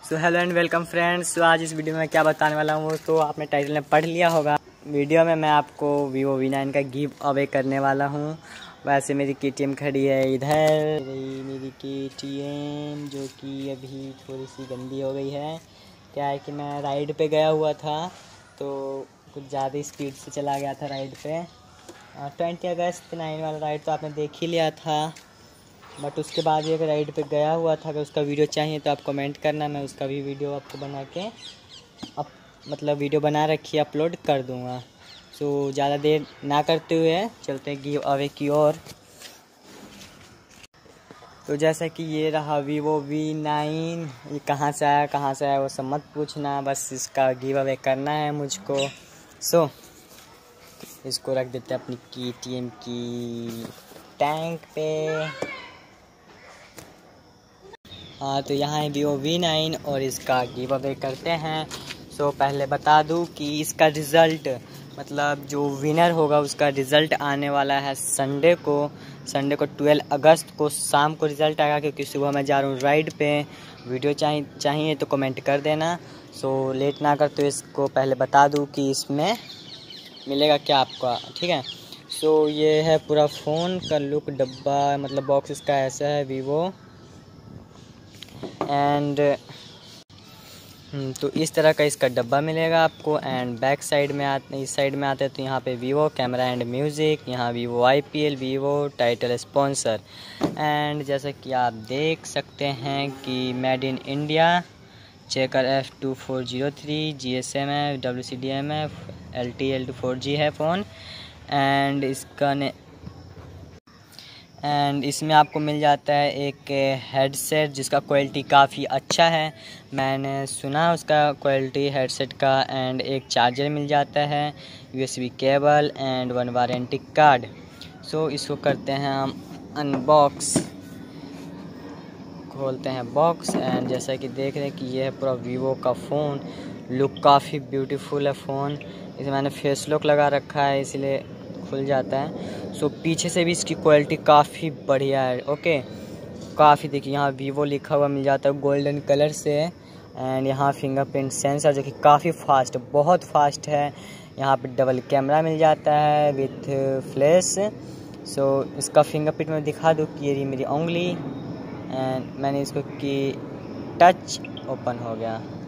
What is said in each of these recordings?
So hello and welcome friends. तो आज इस वीडियो में क्या बताने वाला हूँ तो आपने टाइटल में पढ़ लिया होगा। वीडियो में मैं आपको Vivo V9 का गिव अवे करने वाला हूँ। वैसे मेरी KTM खड़ी है इधर, मेरी KTM जो कि अभी थोड़ी सी गंदी हो गई है। क्या है कि मैं राइड पे गया हुआ था तो कुछ ज़्यादा स्पीड से चला गया था राइड पे। 20 अगस्त 9 वाला राइड तो आपने देख ही लिया था, बट उसके बाद एक राइड पे गया हुआ था। अगर उसका वीडियो चाहिए तो आप कमेंट करना, मैं उसका भी वीडियो आपको बना के वीडियो बना रखी अपलोड कर दूंगा। सो ज़्यादा देर ना करते हुए चलते हैं गिव अवे की ओर। तो जैसा कि ये रहा Vivo V9। ये कहाँ से आया वो सब मत पूछना, बस इसका गिव अवे करना है मुझको। सो इसको रख देते हैं अपनी KTM की टैंक पे। हाँ, तो यहाँ है Vivo V9 और इसका गिव अवे करते हैं। सो पहले बता दूँ कि इसका रिज़ल्ट मतलब जो विनर होगा उसका रिज़ल्ट आने वाला है संडे को 12 अगस्त को शाम को रिज़ल्ट आएगा, क्योंकि सुबह मैं जा रहा हूँ राइड पे। वीडियो चाहिए तो कमेंट कर देना। सो लेट ना कर तो इसको पहले बता दूँ कि इसमें मिलेगा क्या आपका, ठीक है। सो ये है पूरा फ़ोन का लुक, डब्बा मतलब बॉक्स इसका ऐसा है Vivo एंड तो इस तरह का इसका डब्बा मिलेगा आपको। एंड बैक साइड में इस साइड में आते हैं तो यहाँ पे Vivo कैमरा एंड म्यूज़िक, यहाँ Vivo IPL, Vivo title sponsor. And जैसा कि आप देख सकते हैं कि made in India, checker F2403, GSM है, WCDM है, LTE 4G है फ़ोन। एंड इसमें आपको मिल जाता है एक हेडसेट जिसका क्वालिटी काफ़ी अच्छा है, मैंने सुना उसका क्वालिटी हेडसेट का। एंड एक चार्जर मिल जाता है, USB cable and 1 warranty card. So इसको करते हैं हम अनबॉक्स, खोलते हैं बॉक्स। एंड जैसा कि देख रहे हैं कि ये है पूरा Vivo का फ़ोन। लुक काफ़ी ब्यूटीफुल है फ़ोन। इसमें मैंने फेस लॉक लगा रखा है इसलिए खुल जाता है। सो पीछे से भी इसकी क्वालिटी काफ़ी बढ़िया है। ओके, काफ़ी देखिए यहाँ Vivo लिखा हुआ मिल जाता है गोल्डन कलर से। एंड यहाँ फिंगरप्रिंट सेंसर जो कि काफ़ी फास्ट, बहुत फास्ट है। यहाँ पे डबल कैमरा मिल जाता है विथ फ्लैश। सो इसका फिंगरप्रिंट में दिखा दूँ कि ये मेरी उंगली, एंड मैंने इसको टच ओपन हो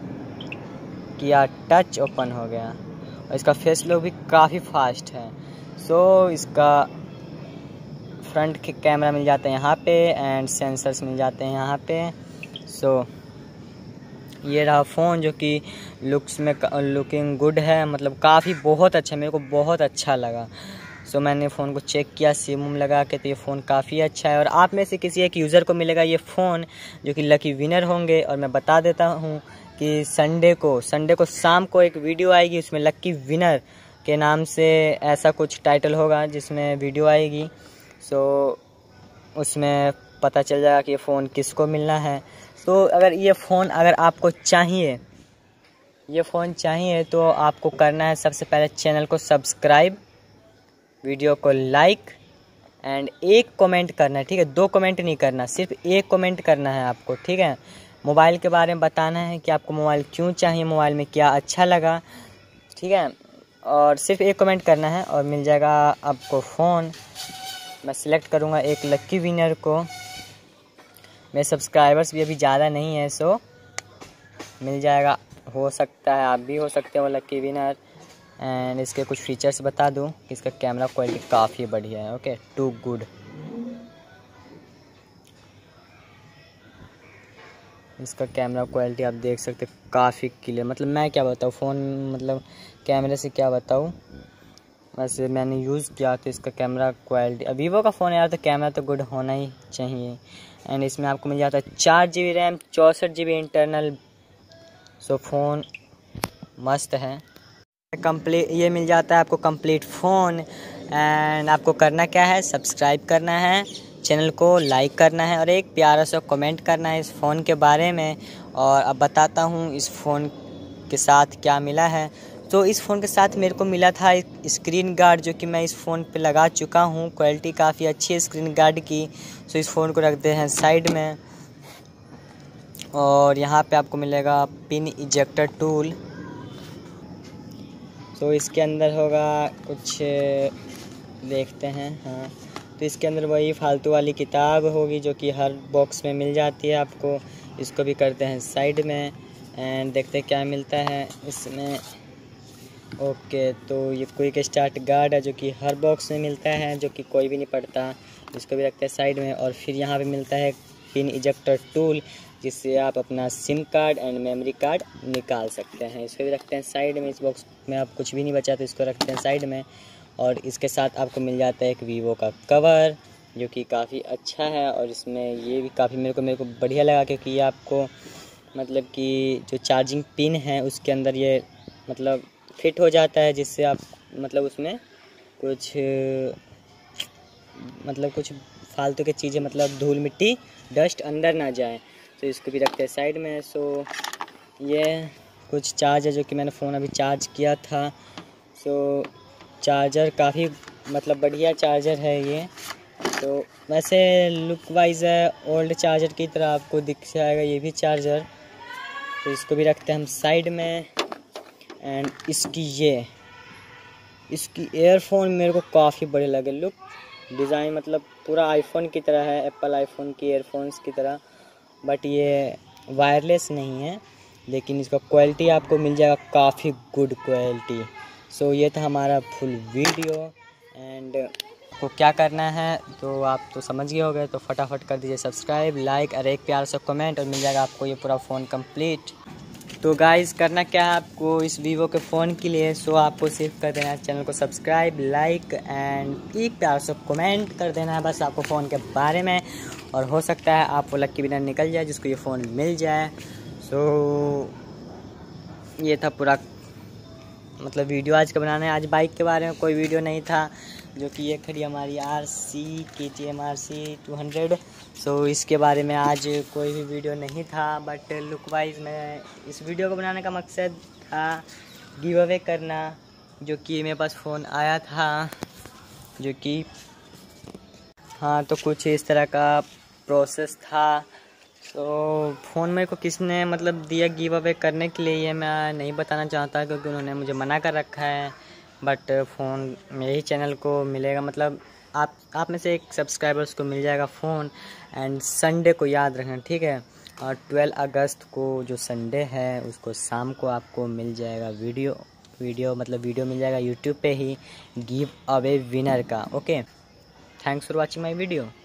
गया और इसका फेस लॉक भी काफ़ी फास्ट है। सो इसका फ्रंट के कैमरा मिल जाता है यहाँ पे एंड सेंसर्स मिल जाते हैं यहाँ पे। सो ये रहा फ़ोन जो कि लुकिंग गुड है, मतलब काफ़ी बहुत अच्छा, मेरे को बहुत अच्छा लगा। सो मैंने फ़ोन को चेक किया सिम लगा के, तो ये फ़ोन काफ़ी अच्छा है। और आप में से किसी एक यूज़र को मिलेगा ये फ़ोन जो कि लकी विनर होंगे। और मैं बता देता हूँ कि संडे को शाम को एक वीडियो आएगी, उसमें लकी विनर के नाम से ऐसा कुछ टाइटल होगा जिसमें वीडियो आएगी। सो उसमें पता चल जाएगा कि ये फ़ोन किसको मिलना है। तो अगर ये फ़ोन आपको चाहिए तो आपको करना है सबसे पहले चैनल को सब्सक्राइब, वीडियो को लाइक एंड एक कमेंट करना है, ठीक है। 2 कमेंट नहीं करना, सिर्फ 1 कमेंट करना है आपको, ठीक है। मोबाइल के बारे में बताना है कि आपको मोबाइल क्यों चाहिए, मोबाइल में क्या अच्छा लगा, ठीक है। और सिर्फ 1 कमेंट करना है और मिल जाएगा आपको फ़ोन। मैं सिलेक्ट करूँगा एक लकी विनर को। मेरे सब्सक्राइबर्स भी अभी ज़्यादा नहीं है, सो मिल जाएगा। हो सकता है आप भी हो सकते हो लकी विनर। एंड इसके कुछ फीचर्स बता दूं कि इसका कैमरा क्वालिटी काफ़ी बढ़िया है। Okay, too good. इसका कैमरा क्वालिटी आप देख सकते हैं काफ़ी क्लियर, मतलब मैं क्या बताऊँ फ़ोन मतलब कैमरे से क्या बताऊँ, वैसे मैंने यूज़ किया तो इसका कैमरा क्वालिटी, Vivo का फ़ोन यार तो कैमरा तो गुड होना ही चाहिए। एंड इसमें आपको मिल जाता है 4 GB RAM, 64 GB internal. So phone मस्त है। ये मिल जाता है आपको कंप्लीट फ़ोन। एंड आपको करना क्या है, सब्सक्राइब करना है, चैनल को लाइक करना है और एक प्यारा सा कमेंट करना है इस फ़ोन के बारे में। और अब बताता हूँ इस फ़ोन के साथ क्या मिला है। तो इस फ़ोन के साथ मेरे को मिला था एक स्क्रीन गार्ड जो कि मैं इस फ़ोन पे लगा चुका हूँ। क्वालिटी काफ़ी अच्छी है स्क्रीन गार्ड की। सो इस फ़ोन को रखते हैं साइड में। और यहाँ पे आपको मिलेगा पिन इजेक्टर टूल। तो इसके अंदर होगा कुछ, देखते हैं। हाँ, तो इसके अंदर वही फालतू वाली किताब होगी जो कि हर बॉक्स में मिल जाती है आपको। इसको भी करते हैं साइड में एंड देखते हैं क्या मिलता है इसमें। ओके, तो ये क्विक स्टार्ट गार्ड है जो कि हर बॉक्स में मिलता है, जो कि कोई भी नहीं पढ़ता। इसको भी रखते हैं साइड में। और फिर यहाँ पे मिलता है पिन इजेक्टर टूल, जिससे आप अपना SIM card and memory card निकाल सकते हैं। इसको भी रखते हैं साइड में। इस बॉक्स में आप कुछ भी नहीं बचा तो इसको रखते हैं साइड में। और इसके साथ आपको मिल जाता है एक वीवो का कवर, जो कि काफ़ी अच्छा है। और इसमें ये भी काफ़ी मेरे को बढ़िया लगा, क्योंकि ये आपको मतलब कि जो चार्जिंग पिन है उसके अंदर ये मतलब फिट हो जाता है, जिससे आप मतलब उसमें कुछ फालतू की चीज़ें मतलब धूल मिट्टी डस्ट अंदर ना जाए। तो इसको भी रखते हैं साइड में। सो ये कुछ चार्ज है जो कि मैंने फ़ोन अभी चार्ज किया था। सो चार्जर काफ़ी मतलब बढ़िया चार्जर है ये। तो वैसे लुक वाइज है ओल्ड चार्जर की तरह आपको दिख जाएगा ये भी चार्जर। तो इसको भी रखते हैं हम साइड में। एंड इसकी एयरफोन मेरे को काफ़ी बड़े लगे। लुक डिज़ाइन मतलब पूरा आईफोन की तरह है, एप्पल आईफोन की एयरफोन्स की तरह। बट ये वायरलेस नहीं है, लेकिन इसका क्वालिटी आपको मिल जाएगा काफ़ी गुड क्वालिटी। सो ये था हमारा फुल वीडियो। एंड को क्या करना है तो आप तो समझ गए होंगे, तो फटाफट कर दीजिए सब्सक्राइब, लाइक और एक प्यार से कमेंट, और मिल जाएगा आपको ये पूरा फ़ोन कंप्लीट। तो गाइस करना क्या है आपको इस वीवो के फ़ोन के लिए। सो आपको सिर्फ कर देना है चैनल को सब्सक्राइब, लाइक एंड एक प्यार से कमेंट कर देना है बस आपको फ़ोन के बारे में। और हो सकता है आपको लकी विनर निकल जाए जिसको ये फ़ोन मिल जाए। सो ये था पूरा मतलब वीडियो आज का बनाना है। आज बाइक के बारे में कोई वीडियो नहीं था, जो कि ये खड़ी हमारी RC KTM RC 200। सो इसके बारे में आज कोई भी वीडियो नहीं था। बट लुक वाइज मैं इस वीडियो को बनाने का मकसद था गिव अवे करना, जो कि मेरे पास फ़ोन आया था, जो कि हाँ तो कुछ इस तरह का प्रोसेस था। तो फ़ोन मेरे को किसने मतलब दिया गिव अवे करने के लिए ये मैं नहीं बताना चाहता, क्योंकि उन्होंने मुझे मना कर रखा है। बट फ़ोन मेरे ही चैनल को मिलेगा, मतलब आप में से एक सब्सक्राइबर्स को मिल जाएगा फ़ोन। एंड संडे को याद रखना, ठीक है। और 12 अगस्त को जो संडे है उसको शाम को आपको मिल जाएगा वीडियो मिल जाएगा यूट्यूब पे ही गिव अवे विनर का। Okay, thanks for watching my video.